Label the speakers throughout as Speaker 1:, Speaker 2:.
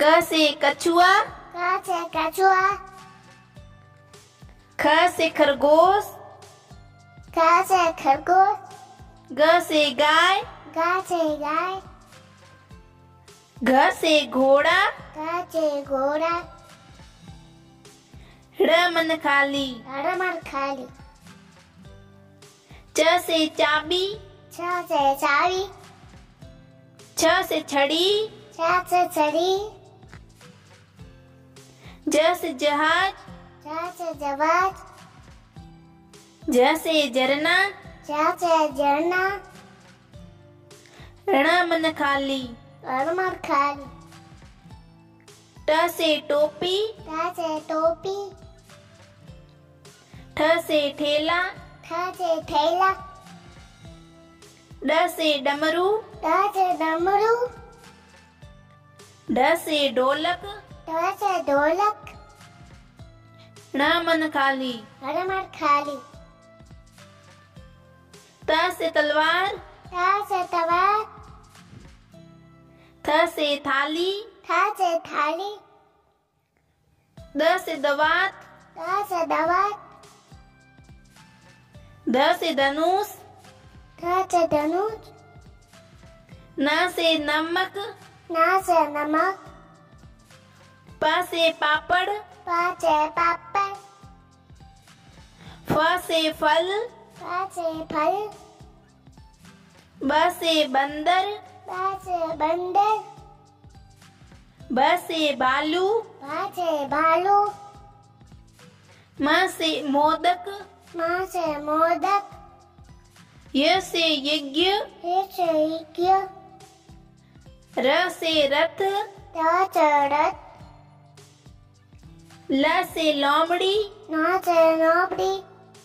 Speaker 1: क से कछुआ,
Speaker 2: क से कछुआ,
Speaker 1: ख से खरगोश,
Speaker 2: ख से खरगोश,
Speaker 1: ग से गाय,
Speaker 2: ग से गाय,
Speaker 1: घ से घोड़ा,
Speaker 2: घ से घोड़ा,
Speaker 1: ड़ मन खाली,
Speaker 2: रमण खाली,
Speaker 1: च से चाबी,
Speaker 2: छ से चाबी,
Speaker 1: छ से छड़ी,
Speaker 2: छ से छड़ी,
Speaker 1: ज से जहाज,
Speaker 2: छ से जहाज,
Speaker 1: झ से झरना,
Speaker 2: झ से झरना,
Speaker 1: ण मन खाली,
Speaker 2: रमण खाली,
Speaker 1: ट से टोपी,
Speaker 2: ट से टोपी,
Speaker 1: ठ से ठेला,
Speaker 2: ठ से थैला,
Speaker 1: ड से डमरू,
Speaker 2: ड से डमरू,
Speaker 1: ढ से ढोलक,
Speaker 2: ढ से ढोलक,
Speaker 1: ण मन खाली,
Speaker 2: रमण खाली,
Speaker 1: त से तलवार,
Speaker 2: थ से तलवार,
Speaker 1: थ से थाली,
Speaker 2: थ से थाली,
Speaker 1: द से दवात,
Speaker 2: द से दवात,
Speaker 1: ध से धनुष,
Speaker 2: ध से धनुष,
Speaker 1: न से नमक,
Speaker 2: न से नमक,
Speaker 1: प से पापड़,
Speaker 2: प से पापड़,
Speaker 1: फ से फल,
Speaker 2: फ से फल,
Speaker 1: ब से बंदर,
Speaker 2: ब से बंदर,
Speaker 1: भ से भालू,
Speaker 2: भ से भालू,
Speaker 1: म से मोदक,
Speaker 2: म से मोदक,
Speaker 1: य से यज्ञ,
Speaker 2: ह से यज्ञ,
Speaker 1: र से रथ,
Speaker 2: ध से रथ,
Speaker 1: ल से लोमड़ी,
Speaker 2: न से लोमड़ी,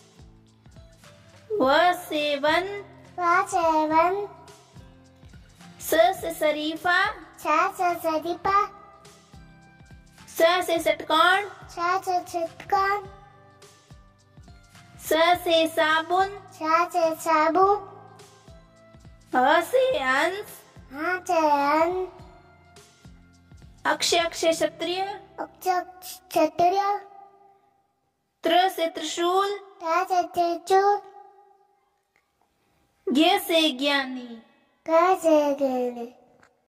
Speaker 1: व से वन,
Speaker 2: व से वन,
Speaker 1: स से शरीफा,
Speaker 2: छ से शरीफा,
Speaker 1: स से षटकोण,
Speaker 2: छ से षटकोण,
Speaker 1: स से साबुन,
Speaker 2: छ से साबुन,
Speaker 1: ह से हंस,
Speaker 2: ह से हंस,
Speaker 1: अक्ष अक्षय क्षत्रिय,
Speaker 2: अक्षर क्षत्रिय,
Speaker 1: त्र से त्रिशूल,
Speaker 2: थ से त्रिशूल,
Speaker 1: ज्ञ से ज्ञानी,
Speaker 2: ग से ज्ञानी,